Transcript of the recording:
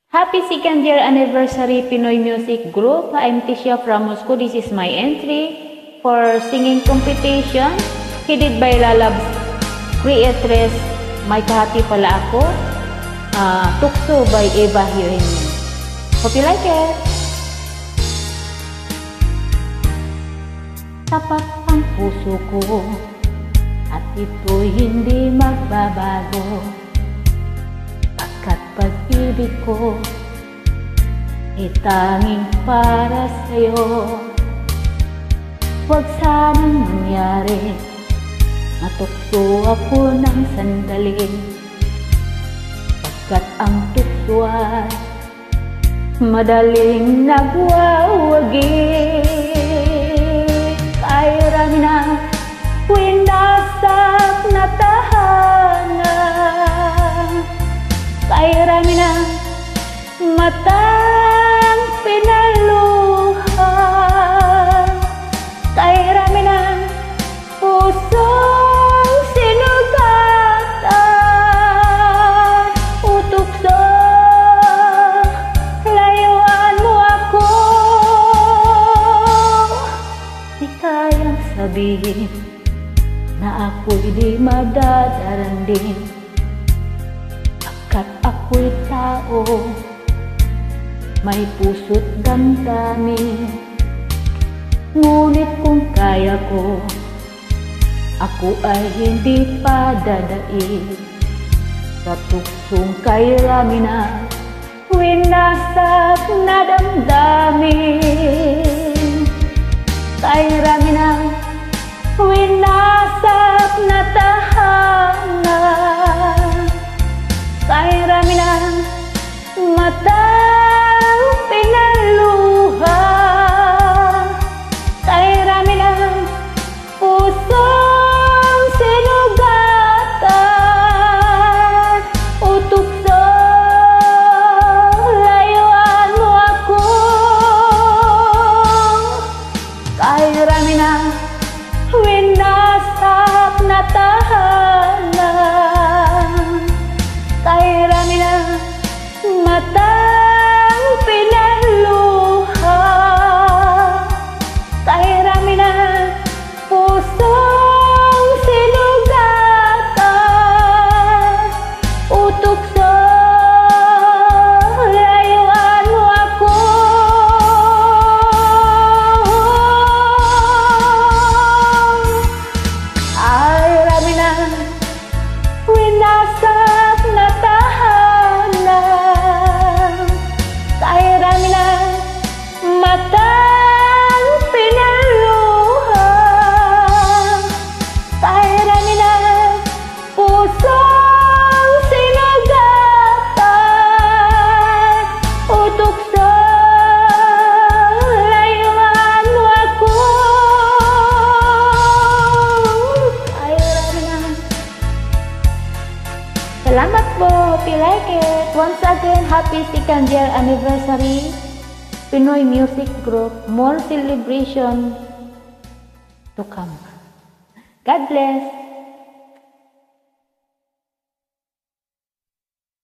Happy second year anniversary Pinoy Music Group. I'm Tisha from Moscow. This is my entry for singing competition headed by Lalabs creatress May Kahati Pala Ako. Tukso by Eva Hirin. Hope you like it. Tapat ang puso ko at ito'y hindi magbabago. Pagkat pag-ibig ko itanging para sa'yo. Huwag sanang mangyari matukso ako ng sandali. Pagkat ang tukso ay madaling nagwawagi. Ay rami na winasak na tahanan. Ay rami na matang pinaluha. Ay rami na pusong sinugatan. Utukso, layuan mo ako. Di kayang sabihin na ako'y di madadarandin. Pagkat ako'y tao, may puso't damdamin. Ngunit kung kaya ko, ako ay hindi pa dadaig sa tuksong kay rami na winasak na damdamin. Kay rami na winasak na tahanan. Kay rami na matang pinaluha. Kay rami na pusong sinugatan. Utukso, layuan mo ako. Kay rami na winasak na tahanan. Kay rami na matang pinaluha. Kay rami na pusong sinugatan. Utukso, layuan mo ako. Ay rami na winasak na tahanan. Kay rami na matang pinaluha. Kay rami na pusong sinugatan. Utukso, layuan mo ako. Kay rami na. Salamat po. Hope you like it. Once again, happy second year anniversary Pinoy Music Group. More celebration to come. God bless.